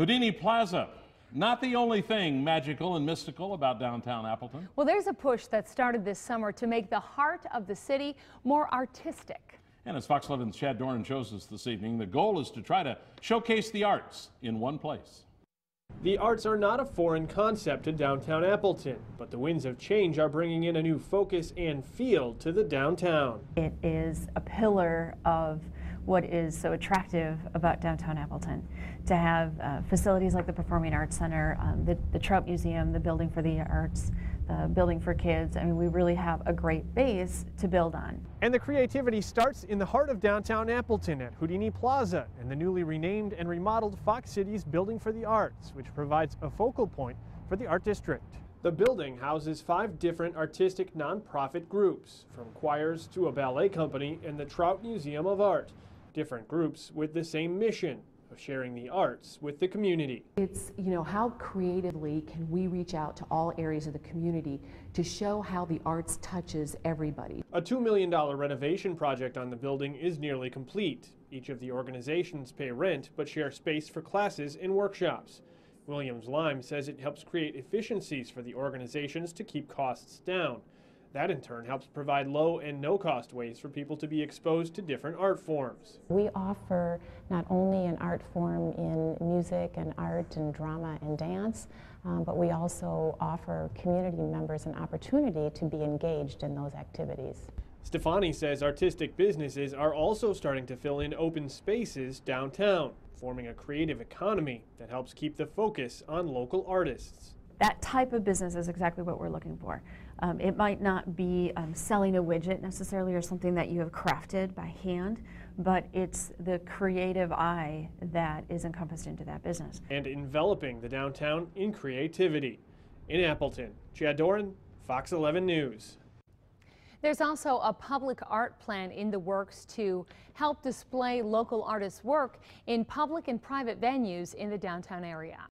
Houdini Plaza, not the only thing magical and mystical about downtown Appleton. Well, there's a push that started this summer to make the heart of the city more artistic. And as Fox 11's Chad Doran shows us this evening, the goal is to try to showcase the arts in one place. The arts are not a foreign concept to downtown Appleton, but the winds of change are bringing in a new focus and feel to the downtown. It is a pillar of what is so attractive about downtown Appleton. To have facilities like the Performing Arts Center, the Trout Museum, the Building for the Arts, the Building for Kids. I mean, we really have a great base to build on. And the creativity starts in the heart of downtown Appleton at Houdini Plaza and the newly renamed and remodeled Fox Cities Building for the Arts, which provides a focal point for the art district. The building houses 5 different artistic nonprofit groups, from choirs to a ballet company and the Trout Museum of Art. Different groups with the same mission of sharing the arts with the community. It's, how creatively can we reach out to all areas of the community to show how the arts touches everybody. A $2 million renovation project on the building is nearly complete. Each of the organizations pay rent but share space for classes and workshops. Williams Lime says it helps create efficiencies for the organizations to keep costs down. That in turn helps provide low and no cost ways for people to be exposed to different art forms. We offer not only an art form in music and art and drama and dance, but we also offer community members an opportunity to be engaged in those activities. Stefani says artistic businesses are also starting to fill in open spaces downtown, forming a creative economy that helps keep the focus on local artists. That type of business is exactly what we're looking for. It might not be selling a widget necessarily or something that you have crafted by hand, but it's the creative eye that is encompassed into that business. And enveloping the downtown in creativity. In Appleton, Chad Doran, Fox 11 News. There's also a public art plan in the works to help display local artists' work in public and private venues in the downtown area.